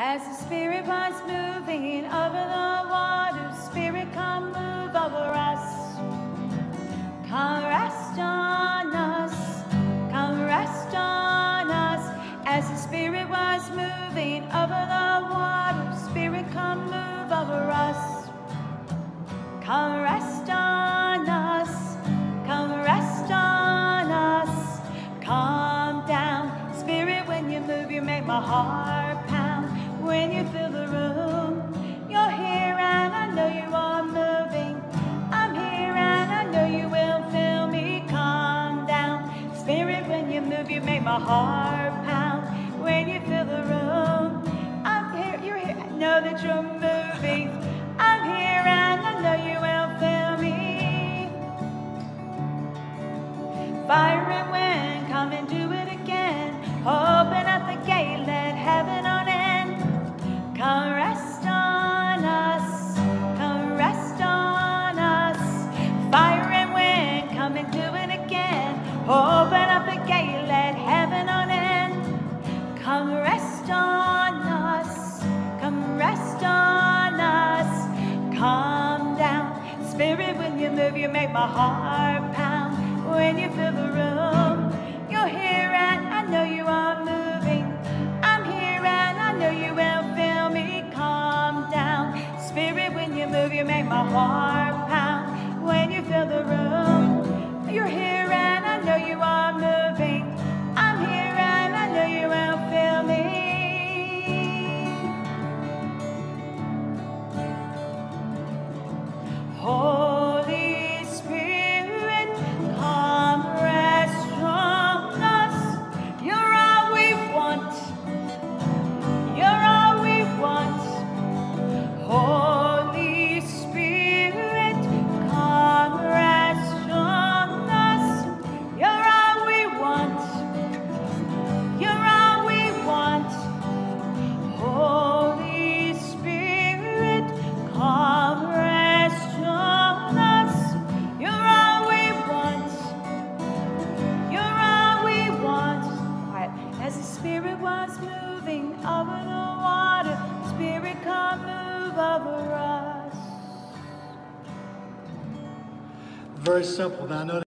As the Spirit was moving over the water, Spirit, come move over us. Come rest on us. Come rest on us. As the Spirit was moving over the water, Spirit, come move over us. Come rest on us. Come rest on us. Calm down. Spirit, when you move, you make my heart pound. When you fill the room, you're here and I know you are moving. I'm here and I know you will fill me. Calm down. Spirit, when you move, you make my heart pound. When you fill the room, I'm here, you're here, I know that you're moving. I'm here and I know you will fill me. Fire and wind, come and do it again. Open up the gate, let heaven on in. Come rest on us. Come rest on us. Fire and wind, come and do it again. Open up the gate, let heaven on in. Come rest on us. Come rest on us. Calm down. Spirit, when you move, you make my heart pound. When you fill the room, you're here and I know you are moving. I'm here and I know you will fill me. Calm down. Spirit, when you move, you make my heart pound. When you fill the room, you're here and I know you are moving. I'm here and I know you will fill me. Holy Spirit, come rest on us. You're all we want. You're all we want. Holy Spirit, come rest on us. You're all we want. You're all we want. Holy Spirit, come rest on us. You're all we want. You're all we want. All right. As the Spirit was moving over the water, Spirit, come move over us. Very simple. Now I know